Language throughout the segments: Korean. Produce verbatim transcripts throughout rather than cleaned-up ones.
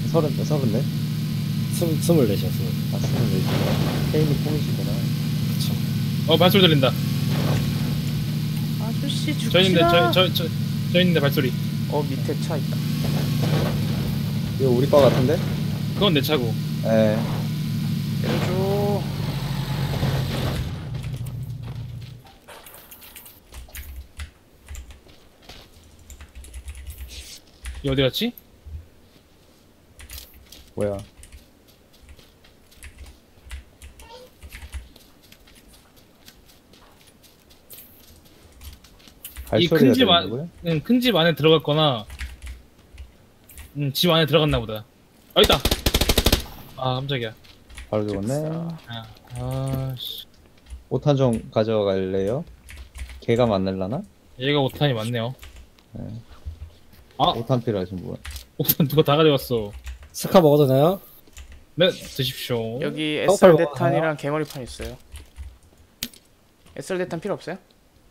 서른, 서른네? 스물, 스물넷이야, 스물. 아, 스물네. 케인이 뽕이시구나. 그쵸. 어 발소리 들린다. 아저씨 죽시다. 저 있는데 저 저 저 저 있는데 발소리. 어 밑에 차 있다. 이거 우리 거 같은데? 그건 내 차고. 에. 내려줘. 이 어디 갔지? 뭐야. 이 발소리가 큰 집 안, 들리는 거야? 응, 큰 집 안에 들어갔거나, 응, 집 안에 들어갔나 보다. 아, 있다! 아, 깜짝이야. 바로 죽었네. 아, 아, 씨. 오탄 좀 가져갈래요? 개가 많을라나? 얘가 오탄이 많네요. 네. 아! 오탄 필요하신 분. 오탄 누가 다 가져갔어. 스카 먹어도 되나요? 네, 드십시오. 여기 떡발 에스알 먹어요? 대탄이랑 개머리판 있어요. 에스알 대탄 필요 없어요?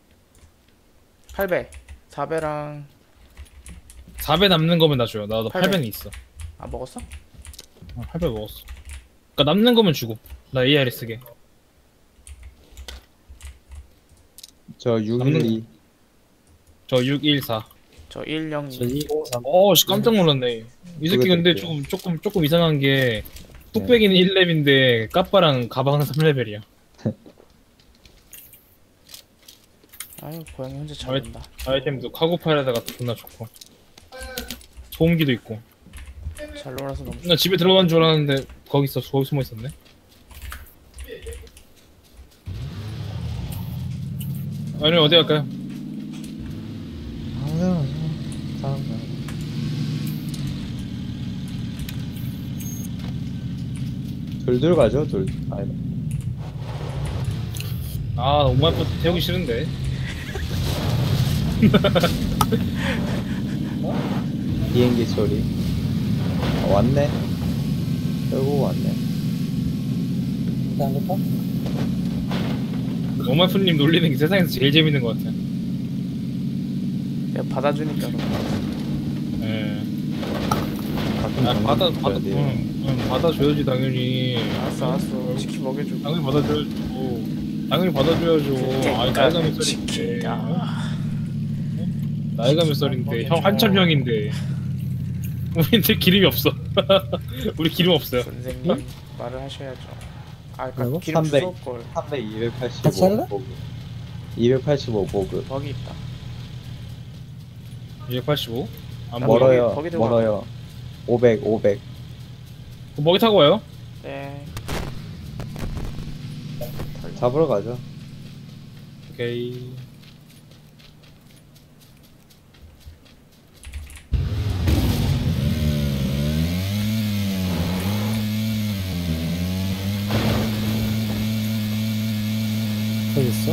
팔 배, 사 배랑 사 배 남는 거면 나 줘요. 나도 팔 배. 팔 배는 있어. 아 먹었어? 어, 팔 배 먹었어. 그니까 남는 거면 주고. 나 에이알에 쓰게. 저 육일이. 저 육일사. 저 일영. 저 이공삼. 어, 씨, 깜짝 놀랐네. 이 새끼 그거 근데 드릴게요. 조금, 조금, 조금 이상한 게, 뚝배기는 일 렙인데, 까빠랑 가방은 삼 레벨이야. 아유 고양이 혼자 잘 아이- 논다. 아이템도 카고파일에다가 존나 좋고. 소음기도 있고. 잘 놀아서 너무 좋아. 나 집에 들어간 줄 알았는데, 거기 있어, 거기 숨어 있었네. 아니, 어디 갈까요? 둘둘 가죠, 둘. 아니다. 아, 오마이포 태우기 싫은데. 비행기 소리. 아, 왔네. 결국 왔네. 안 고파? 오마이포님 놀리는 게 세상에서 제일 재밌는 것 같아. 내가 받아주니까 그런 거. 예. 가끔 아, 정신 받아, 차려야 받아, 돼요. 응, 응, 받아줘야지, 당연히. 알았어 알았어. 치킨 먹여줘. 당연히 받아줘야죠. 당연히 받아줘야죠. 아니, 나이가 몇 살인데. 치킨이야. 나이가 몇 살인데. 형, 한참 형인데. 우리한테 기름이 없어. 우리 기름 없어요. 선생님 말을 하셔야죠. 아 아까 뭐라고? 기름 삼백. 주워 걸. 삼백, 이백팔십오. 같이 할래? 보급. 이백팔십오 보급. 거기 있다. 이백팔십오? 안 나 먹어. 거기- 멀어요. 거기 들고 멀어요. 오백, 오백. 먹이 타고 와요? 네. 잡으러 가죠. 오케이. 여기 있어?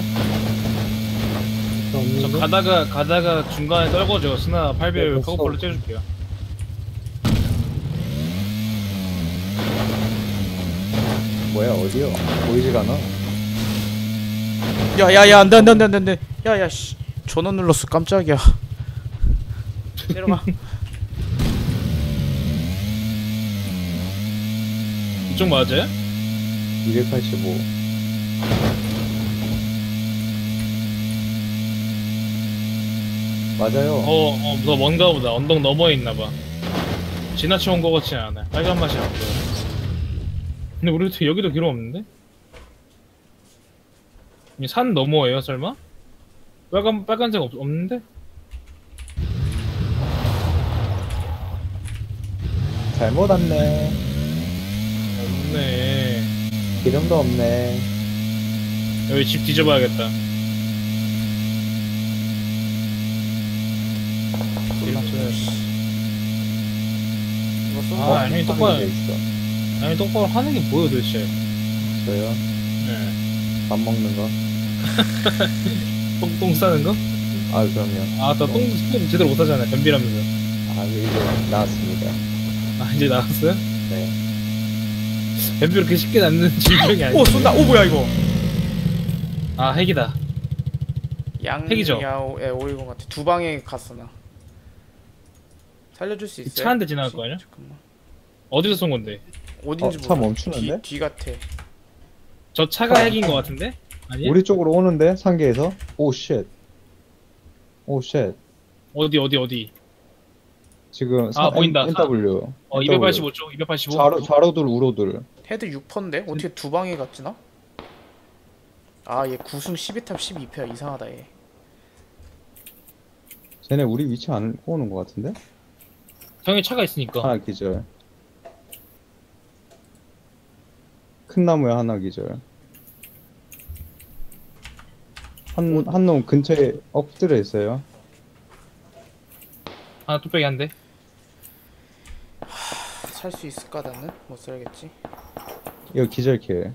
저 저 없는데? 가다가, 가다가 중간에 떨궈줘. 스나 팔 배율 네, 카고팔로 없어. 째줄게요. 뭐야, 어디요? 보이지가 않아. 야야야 안돼 안돼 안돼 안돼. 야야 씨. 전원 눌렀어 깜짝이야. 내려가. 이쪽 맞아요? 이백팔십오. 맞아요. 어, 어, 너 뭔가 보다. 언덕 너머에 있나봐. 지나쳐 온 것 같지는 않아요. 빨간 맛이 안 보여. 근데 우리 도 여기도 기름 없는데? 이 산 너머예요, 설마? 빨간, 빨간색 없, 없는데? 잘못 왔네. 없네. 기름도 없네. 여기 집 뒤져봐야겠다. 죽었어? 아, 아니, 똑바로, 하는 게 있어. 아니, 똑바로 하는 게 뭐예요, 도대체? 저요? 네. 밥 먹는 거? 똥, 똥 싸는 거? 아, 그럼요. 아, 나 똥, 똥 제대로 못 하잖아요. 변비라면서. 아, 이제 나왔습니다. 아, 이제 나왔어요? 네. 변비 그렇게 쉽게 낫는 질병이 아니야. 오 쏜다. 오 뭐야 이거. 아, 핵이다. 핵이죠? 양야오에 오일공 같아. 두 방에 갔어 나. 살려줄 수 있어요? 차 한 대 지나갈 혹시? 거 아니야? 잠깐만. 어디서 쏜 건데? 어딘지 어, 차 몰라. 멈추는데? 뒤, 뒤 같아. 저 차가 핵인 거 같은데? 아니? 우리 쪽으로 오는데 상계에서. 오 쉣. 오 쉣. 어디 어디 어디? 지금 아, 보인다. 엔더블유. 어 이백팔십오 쪽 이백팔십오. 좌로 좌로들 우로들. 헤드 육 퍼인데 어떻게 두 방에 갔지나? 아, 얘 구승 십이 탑 십이 패야. 이상하다 얘. 쟤네 우리 위치 안 오는 것 같은데? 형이 차가 있으니까. 하나 기절. 큰 나무에 하나 기절. 한 한 놈 근처에 엎드려 있어요. 하나 뚝배기 한 대. 살 수 있을까 나는? 못 살겠지. 이거 기절킬.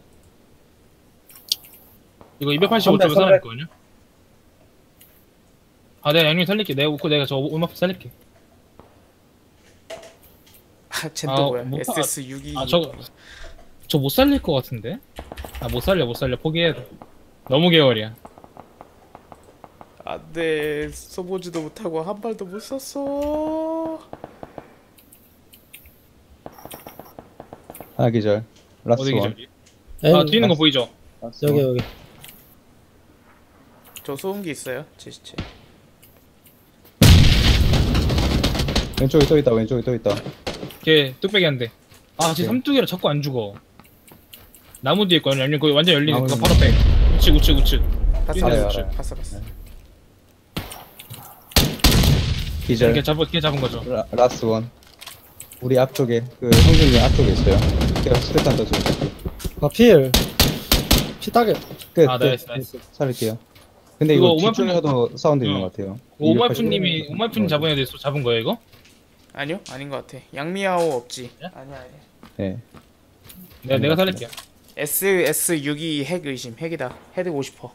이거 이백팔십오 쪽에 삼백, 사람 삼백. 있거든요. 아 내가 양념 살릴게. 내가 웃고 내가 저 음악 살릴게. 아, 쟨 또 아, 뭐야? 못 에스에스 육이. 아 저거 저 못 살릴 것 같은데? 아 못 살려 못 살려 포기해야 돼. 너무 개월이야. 안돼. 써보지도 못하고 한 발도 못 쐈어. 하나 기절. 라스트 어디 원. 기절이? 에이, 아 뒤에 있는 거 보이죠? 라스트 여기 원. 여기. 저 소음기 있어요? 제 시체. 왼쪽에 또 있다. 왼쪽에 또 있다. 걔 뚝배기 한 대. 아, 쟤 네. 삼뚝이라 자꾸 안 죽어. 나무 뒤에 있거든. 양념 거기 완전 열리니까 나무 바로 빼. 우측 우측 우측. 봤어 알아요, 봤어 알아요. 봤어 봤어. 기절. 걔 잡은 걔 잡은 거죠. 라, 라스트 원. 우리 앞쪽에 그 형준이 앞쪽에 있어요. 제가 스테탄 떠줄게. 아 필. 피 따게. 끝. 아, 끝. 나이스, 나이스. 살릴게요. 근데 그거 이거 오만푼- 뒤쪽에서도 사운드 있는 어. 것 같아요. 오마이프님이 오마이프님 잡은 애들 잡은 거예요 이거? 아니요? 아닌 것 같아. 양미아오 없지. 예? 아니야 아니야. 네. 내가 내가 살릴게. 에스에스 육이 핵 의심. 핵이다. 헤드 오십 퍼.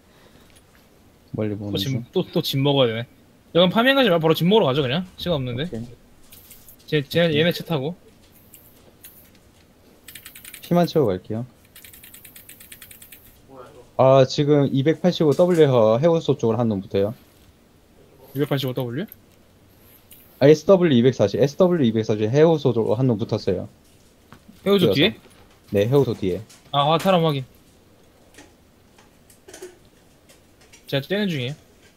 멀리 보는 중. 또또또 짐 먹어야 되네. 여건 파밍 가지 마. 바로 짐 먹으러 가죠 그냥. 시간 없는데. 오케이. 쟤, 쟤 얘네 차 타고. 피만 채우고 갈게요. 아 지금 이백팔십오 더블유 해우소 쪽으로 한 놈 붙어요. 이백팔십오 더블유? 아, 에스더블유 이백사십, 에스더블유 이백사십 해우소 쪽으로 한 놈 붙었어요. 해우소 뛰어서. 뒤에? 네, 해우소 뒤에. 아, 아 사람 확인. 제가 째는 중이에요.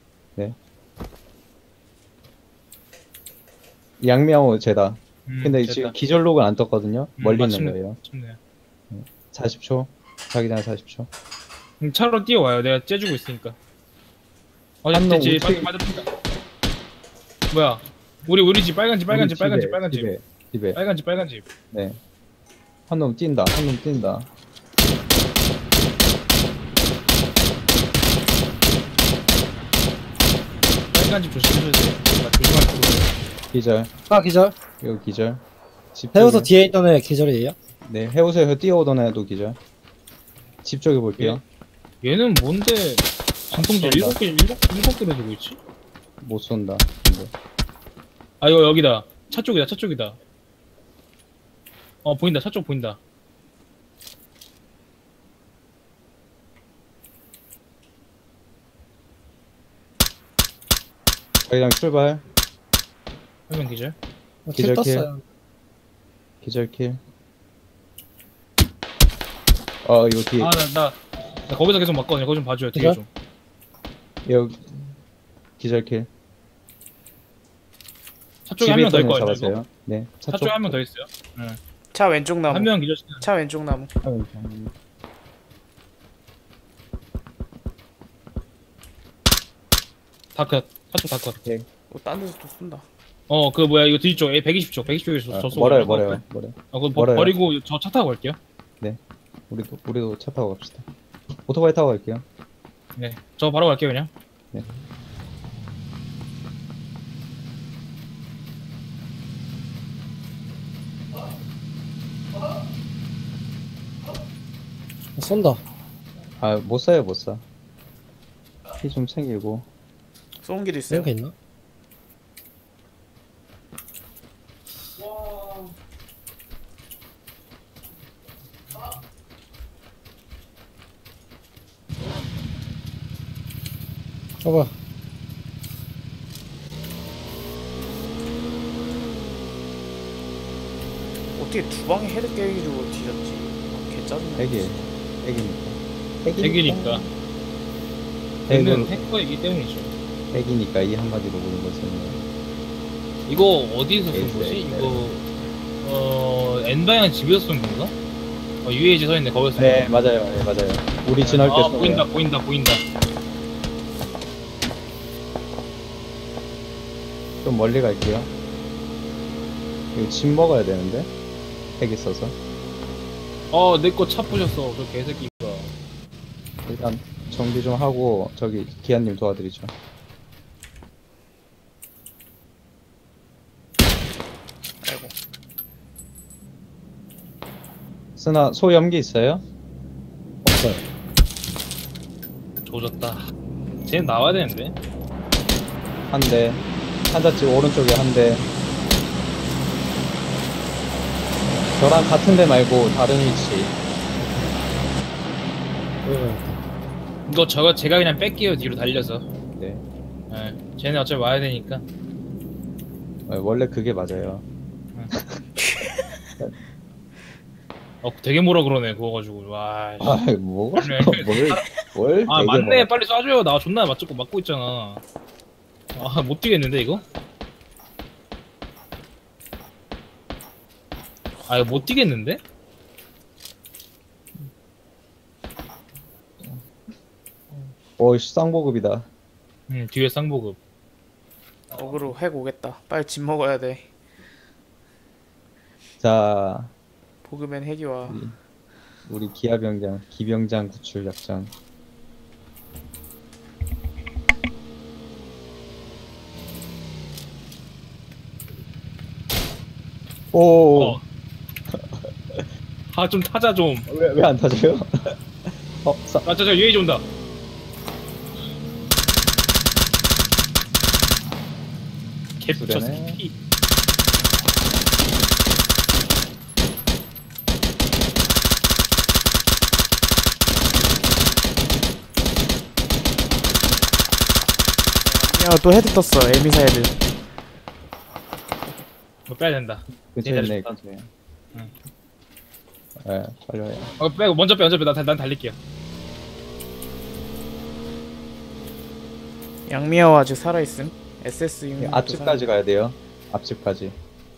양미아오 제다. 음, 근데 됐다. 지금 기절록은 안 떴거든요. 음, 멀리 마침- 있는 거예요. 좋네요. 사십 초. 자기장 사십 초. 음, 차로 뛰어와요. 내가 째주고 있으니까. 어, 한 놈 됐지. 우측에- 빨리 맞았다. 뭐야? 우리 우리 집 빨간 집 빨간 집 빨간 집 빨간 집 집에, 집에. 빨간 집 빨간 집. 네. 한 놈 뛴다. 한 놈 뛴다. 빨간 집 조심해줘야 돼. 나 조심할 기절. 아 기절. 이거 기절. 집 해우소 쪽에- 뒤에 있던 애 기절이에요? 네, 해우소에서 뛰어오던 애도 기절. 집 쪽에 볼게요. 거. 얘는 뭔데 진통제 쏜다. 일곱 개 일곱 일곱 개를 들고 있지? 못 쏜다. 근데. 아 이거 여기다. 차 쪽이다. 차 쪽이다. 어 보인다. 차 쪽 보인다. 자기장 출발. 화면 기절. 어, 킬 기절, 떴어요. 기절킬. 어, 이거 뒤에. 아 나 나 나 거기서 계속 맞거든요. 거기 좀 봐줘요. 뒤에 기절? 좀. 여기. 기절킬. 차 쪽에 한 집에 명 더 있던 애 있거든요. 이거. 잡았어요. 네. 차 차 쪽. 쪽에 한 명 더 있어요. 차 왼쪽 나무. 한 명 기절. 차 왼쪽 나무. 다 컷. 차 쪽 다 컷. 어, 딴 데서 또 쏜다. 어 그 뭐야 이거 뒤쪽 백이십 쪽 백이십 쪽에서 아, 저 쏘고. 멀어요, 멀어요, 멀어요. 아 그거 버- 멀어요. 버리고 저 차 타고 갈게요. 우리도, 우리도 차 타고 갑시다. 오토바이 타고 갈게요. 네. 저 바로 갈게요 그냥. 쏜다. 아, 못 사요, 못 사. 피 좀 챙기고. 소음기도 있어요. 이렇게 있나? 봐봐. 어떻게 두 방에 헤드 깨기로 뒤졌지? 아, 개 짜증나. 핵이 핵이니까. 핵이니까. 핵은 핵거이기 때문이죠. 핵이니까 이 한마디로 보는 것은 이거 어디서 쏜 에이스, 거지? 에이스. 이거 어 N방향 집에서 쏜 건가? 어 유에이지 서있네 거기서 쏜 네 거야. 맞아요, 네 맞아요. 우리 지날 때 아 쏘네요. 보인다 보인다 보인다. 좀 멀리 갈게요. 이거 집 먹어야 되는데 핵 있어서 어 내 거 차 부셨어 저 개새끼가. 일단 정비 좀 하고 저기 기아님 도와드리죠. 아이고. 스나 소염기 있어요? 없어요. 조졌다. 쟤는 나와야 되는데. 한 대. 한자집 오른쪽에 한 대. 저랑 같은 데 말고 다른 위치. 여기 가야겠다. 이거 저거 제가 그냥 뺄게요 뒤로 달려서. 네. 예. 쟤네 어차피 와야 되니까. 어, 원래 그게 맞아요. 어 되게 뭐라 그러네 그거 가지고. 와. 씨. 아, 뭐가? 그래. 뭘, 뭘 아 되게 맞네 뭐- 빨리 쏴줘요. 나 존나 맞고 맞고 있잖아. 아 못 뛰겠는데 이거? 아 이거 못 뛰겠는데? 어이씨, 쌍보급이다. 응 뒤에 쌍보급. 어그로 핵 오겠다. 빨리 집 먹어야 돼. 자, 보급엔 핵이 와. 우리, 우리 기아병장, 기병장 구출 작전. 오, 어. 아 좀 타자 좀. 왜, 왜 안 타져요? 어, 싸, 아, 저, 저, 유에이지 온다. 개붙였어. 그러네. 피. 야, 또 헤드 떴어. 에미사 헤드. 뭐 빼야 된다. 근처에 있네, 좋다. 근처에. 응. 예, 빨리 와요. 어, 빼고, 먼저 빼, 먼저 빼. 나, 난 달릴게요. 양미아와 아직 살아있음. 에스에스 육십. 앞집까지 가야 돼요. 앞집까지.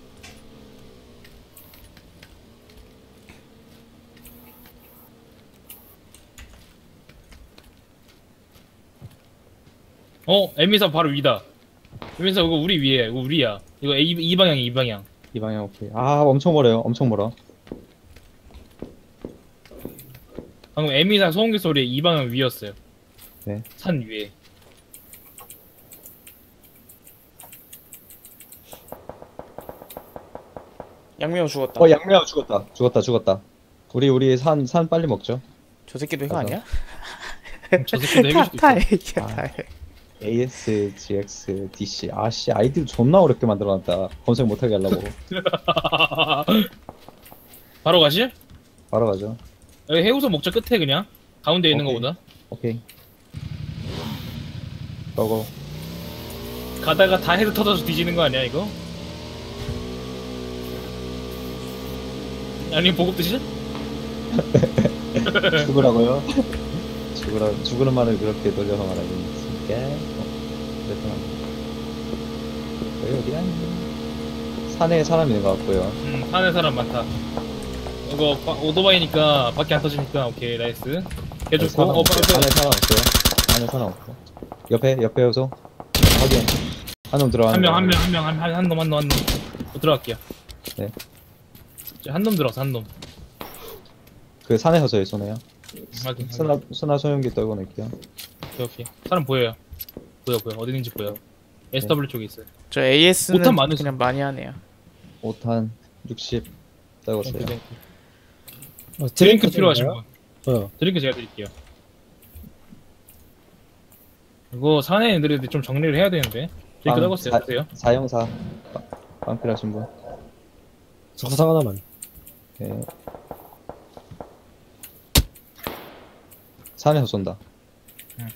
어, 에미사 바로 위다. 에미사 이거 우리 위에, 이거 우리야. 이거 이, 이 방향이 이 방향. 이 방향 오케이. 아, 엄청 멀어요. 엄청 멀어. 방금 에미사 소음기 소리 이 방향 위였어요. 네. 산 위에. 양미아 죽었다. 어, 양매어 죽었다. 죽었다, 죽었다. 우리, 우리 산, 산 빨리 먹죠. 저 새끼도 핵 가서. 아니야? 저 새끼도 해줄 수도 다 있어. 핵이야, 아. 다 핵. 에이에스, 지엑스, 디씨. 아씨, 아이디 존나 어렵게 만들어놨다. 검색 못하게 하려고. 바로 가실? 바로 가죠. 여기 해우소 목적 끝에 그냥. 가운데 있는 오케이. 거보다. 오케이. 고고. 가다가 다 헤드 터져서 뒤지는 거 아니야, 이거? 아니, 보급 드실? 죽으라고요? 죽으라, 죽으는 말을 그렇게 돌려서 말하고 있으니까. 어, 그랬구나. 여기 어디야? 산에 사람 있는 것 같고요. 음, 산에 사람 많다. 이거 바- 오토바이니까 밖에 안 터지니까 오케이 나이스. 개 좋고 사람 어 없어요. 빨리 안에 사람 없어요. 안에 사람 없고. 옆에, 옆에 요소. 확인. 한 놈 들어가는 한명 거. 한 명 한 명 한 한 놈 한 놈 한 놈. 들어갈게요. 네. 한 놈 들어갔어 한 놈. 그 산에 서서 쏘네요. 확인. 확인. 스나, 스나 소형기 떨고 낼게요. 오케이 오케이. 사람 보여요. 보여 보여 어디 있는지 보여. 에스더블유 쪽에 있어요. 저 에이에스는 오탄 많으시- 그냥 많이 하네요. 오 탄 육십 떨궜어요. 오케이, 오케이. 어, 드링크 필요하신 드릴까요? 분. 저요. 드링크 제가 드릴게요. 이거 산에 애들이 좀 정리를 해야 되는데. 드링크 빵, 떨궜어요. 사- 드세요. 사형사. 빵 필요하신 분. 저 구상 하나만. 네. 산에서 쏜다. 응.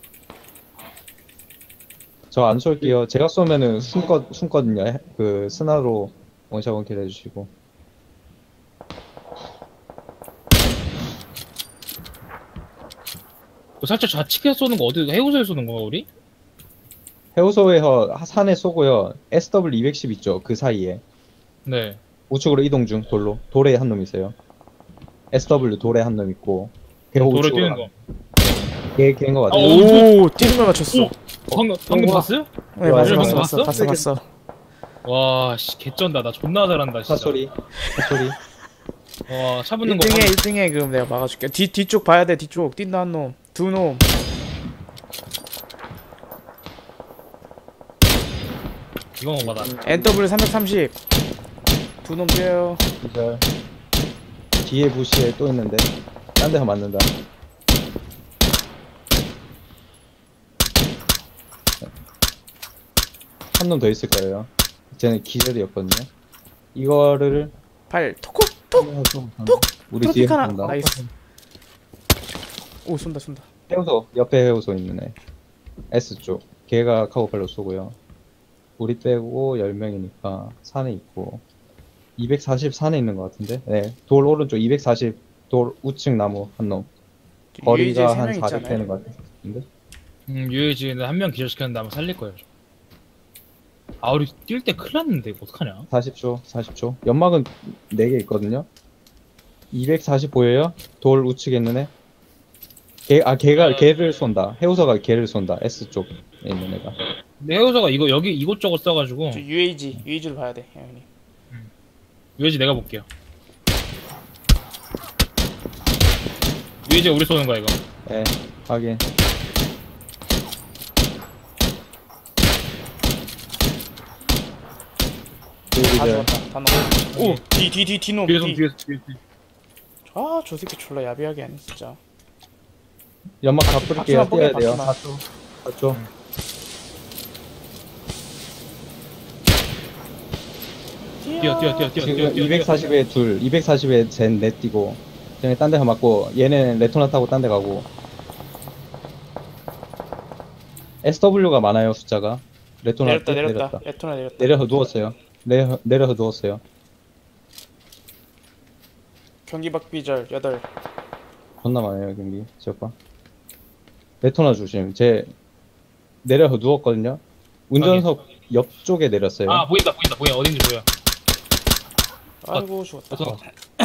저 안 쏠게요. 제가 쏘면은 숨거, 숨거든요. 그 스나로 원샷 원킬 해주시고. 그 살짝 좌측에 쏘는 거 어디 해우소에 쏘는 건가 우리? 해우소에서 산에 쏘고요. 에스더블유 이백십 있죠. 그 사이에 네. 우측으로 이동 중 돌로 돌에 한 놈 있어요. 에스더블유 돌에 한 놈 있고 걔 돌에 우측으로 뛰는 거. 걔 걔인 것 같아요. 어, 오, 뛰는 걸 맞췄어. 어, 방금 방금 우와. 봤어요? 네, 봤어, 방금 봤어, 봤어? 봤어, 봤어, 봤어. 와, 씨, 개쩐다. 나 존나 잘한다, 진짜. 사소리 사소리. 와, 차 붙는 거. 일 등에 봐. 일 등에 그럼 내가 막아줄게. 뒤 뒤쪽 봐야 돼. 뒤쪽 뛴다 한 놈, 두 놈. 이거 봐봐. 엔더블유 삼백삼십. 두 놈 뛰어요. 기절. 뒤에 부시에 또 있는데 딴 데서 맞는다. 한 놈 더 있을 거예요. 쟤는 기절이었거든요. 이거를 팔 토코 톡. 톡 우리 뒤에 트로픽 하나. 쏜다. 나이스. 오, 쏜다, 쏜다. 해우소 옆에 해우소 있는 애 S 쪽 걔가 카고팔로 쏘고요. 우리 빼고 열 명이니까 산에 있고 이백사십 산에 있는 것 같은데. 네, 돌 오른쪽 이백사십 돌 우측 나무 한 놈. 유에이지에 거리가 세 한 명 사백 있잖아요. 되는 것 같은데. 음, 유해지는 한 명 기절시켰는데 아마 살릴 거예요. 저. 아, 우리 뛸 때 큰일 났는데, 이거 어떡하냐? 사십 초 사십 초 연막은 네 개 있거든요. 이백사십 보여요? 돌 우측에 있는 애. 걔, 아 걔가 걔를 쏜다. 해우서가 걔를 쏜다. S 쪽에 있는 애가. 근데 해우서가 이거, 여기 이곳저곳 써가지고. 저 유에이지, 유에이지를 봐야 돼, 형님. 유해지 내가 볼게요. 유해지 우리 쏘는 거야, 이거. 네, 확인. 다 기절. 죽었다, 다 넘어. 오, 뒤, 뒤, 뒤, 뒤 놈. 뒤에서, 뒤. 뒤에서, 뒤에서. 아, 저 새끼 졸라 야비하게 하네, 진짜. 연막 다 뿌릴게요. 박수나 뽀개, 뛰어야 돼요. 박수나. 사 초. 뛰어, 뛰어, 뛰어, 뛰어, 뛰어, 지금 뛰어. 뛰어. 이백사십에 둘, 이백사십에 젠넷 뛰고, 쟤네 딴 데서 맞고, 얘네는 레토나 타고 딴 데 가고. 에스더블유가 많아요, 숫자가. 레토나 내렸다, 끝 내렸다. 레토나 내렸다. 내려서 누웠어요. 내려, 내려서 누웠어요. 경기박 비절 여덟. 존나 많아요, 경기. 저 봐. 레토나 조심. 제, 내려서 누웠거든요. 운전석 옆쪽에 내렸어요. 아, 보인다, 보인다, 보여. 어딘지 보여. 아이고 죽었다. 그래서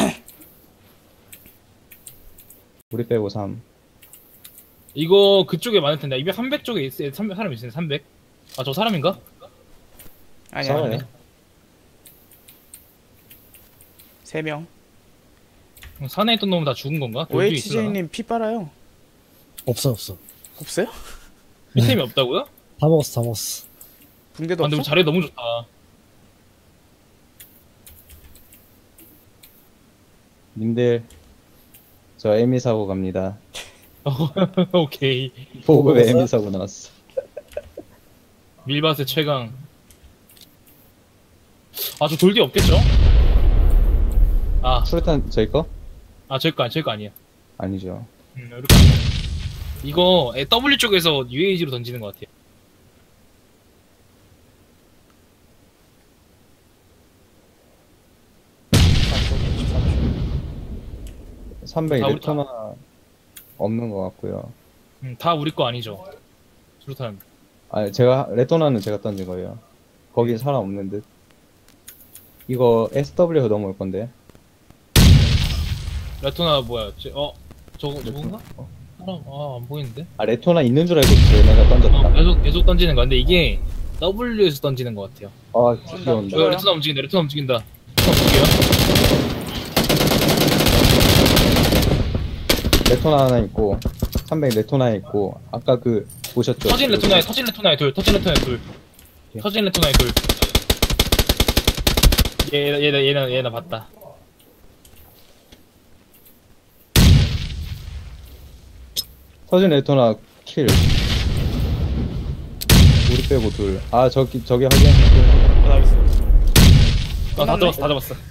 우리 빼고 삼. 이거 그쪽에 많을 텐데. 이백, 삼백 쪽에 있, 삼백, 사람 있으네, 삼백. 아, 저 사람인가? 아니야. 싸워요. 아니야. 세 명. 산에 있던 놈은 다 죽은 건가? 돌 뒤에 있으려나? 오에이치제이님 피 빨아요. 없어, 없어. 없어요? 피템이 없다고요? 다 먹었어, 다 먹었어. 붕대도 아, 근데 없어? 우리 자리 너무 좋다. 님들, 저 에미 사고 갑니다. 오케이. 보급에 먹었어요? 에미 사고 나왔어. 밀밭의 최강. 아, 저 돌 뒤에 없겠죠? 아, 수류탄 저희 거? 아, 저거 아니, 저거 아니야. 아니죠. 음, 이렇게 아니야. 이거 에, W 쪽에서 유에이지로 던지는 것 같아요. 삼백 아, 우리 레토나 없는 것 같고요. 음, 다 우리 거 아니죠? 수류탄. 아, 제가 레토나는 제가 던진 거예요. 거기 사람 없는 듯. 이거 에스더블유에서 넘어올 건데. 레토나 뭐야? 저, 어, 저거 저건가? 어. 사람 아안 보이는데? 아, 레토나 있는 줄 알고 얘네가 어, 던졌다. 계속 계속 던지는 거. 근데 이게 W에서 던지는 것 같아요. 아, 귀여운다. 저 레토나 움직인다. 레토나 움직인다. 레토나 움직여. 레토나 하나 있고, 삼백 레토나 있고, 아까 그 보셨죠? 터진 레토나에 터진 레토나에 둘. 터진 레토나에 둘. 예. 터진 레토나에 둘. 얘 얘나 얘나 얘나 봤다. 터진 레토나 킬. 우리 빼고 둘. 아, 저기 저기 확인. 나이스. 아, 다 끝났네? 잡았어. 다 잡았어.